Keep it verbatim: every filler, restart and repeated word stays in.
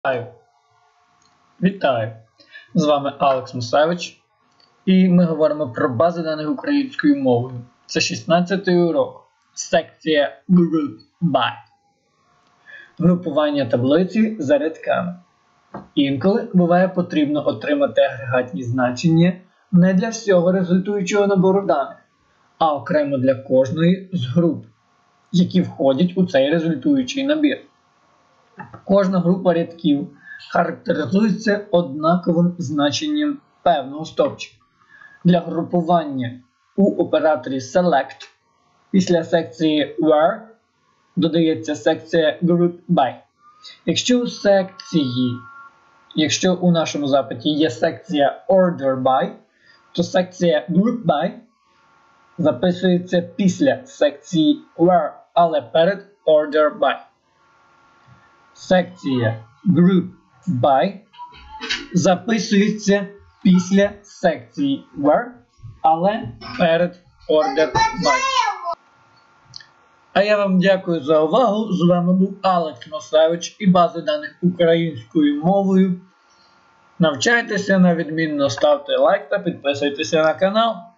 Вітаю! Вітаю! З вами Алекс Мусевич, і ми говоримо про бази даних українською мовою. Це шістнадцятий урок, секція Group By. Групування таблиці за рядками. Інколи буває потрібно отримати агрегатні значення не для всього результуючого набору даних, а окремо для кожної з груп, які входять у цей результуючий набір. Кожна група рядків характеризується однаковим значенням певного стовпчика. Для групування у операторі Select після секції Where додається секція Group By. Якщо у секції, якщо у нашому запиті є секція Order By, то секція Group By записується після секції Where, але перед Order By. Секція Group By записується після секції Where, але перед Order By. А я вам дякую за увагу. З вами був Алекс Мусевич і бази даних українською мовою. Навчайтеся на відмінно, ставте лайк та підписуйтеся на канал.